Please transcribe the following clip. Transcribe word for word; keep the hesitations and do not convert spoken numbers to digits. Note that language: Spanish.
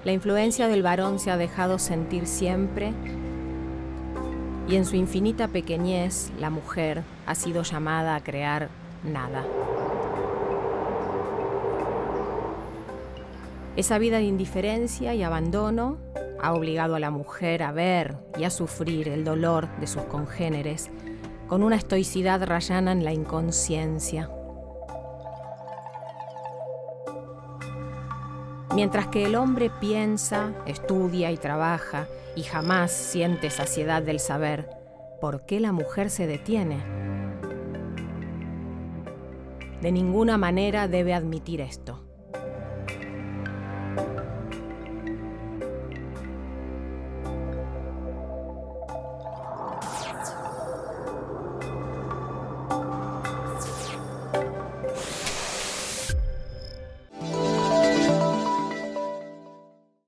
La influencia del varón se ha dejado sentir siempre y en su infinita pequeñez la mujer ha sido llamada a crear nada. Esa vida de indiferencia y abandono ha obligado a la mujer a ver y a sufrir el dolor de sus congéneres con una estoicidad rayana en la inconsciencia. Mientras que el hombre piensa, estudia y trabaja y jamás siente saciedad del saber, ¿por qué la mujer se detiene? De ninguna manera debe admitir esto.